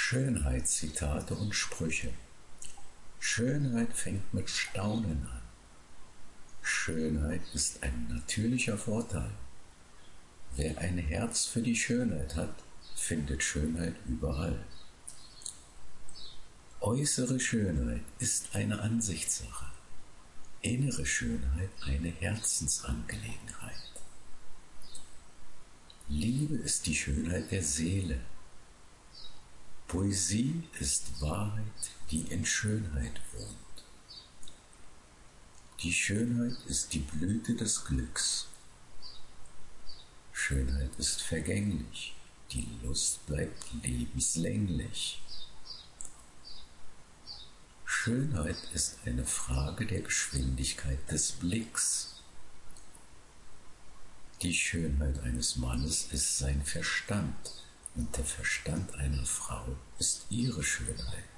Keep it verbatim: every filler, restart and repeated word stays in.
Schönheitszitate und Sprüche. Schönheit fängt mit Staunen an. Schönheit ist ein natürlicher Vorteil. Wer ein Herz für die Schönheit hat, findet Schönheit überall. Äußere Schönheit ist eine Ansichtssache, innere Schönheit eine Herzensangelegenheit. Liebe ist die Schönheit der Seele. Poesie ist Wahrheit, die in Schönheit wohnt. Die Schönheit ist die Blüte des Glücks. Schönheit ist vergänglich, die Lust bleibt lebenslänglich. Schönheit ist eine Frage der Geschwindigkeit des Blicks. Die Schönheit eines Mannes ist sein Verstand, und der Verstand einer Frau ist ihre Schönheit.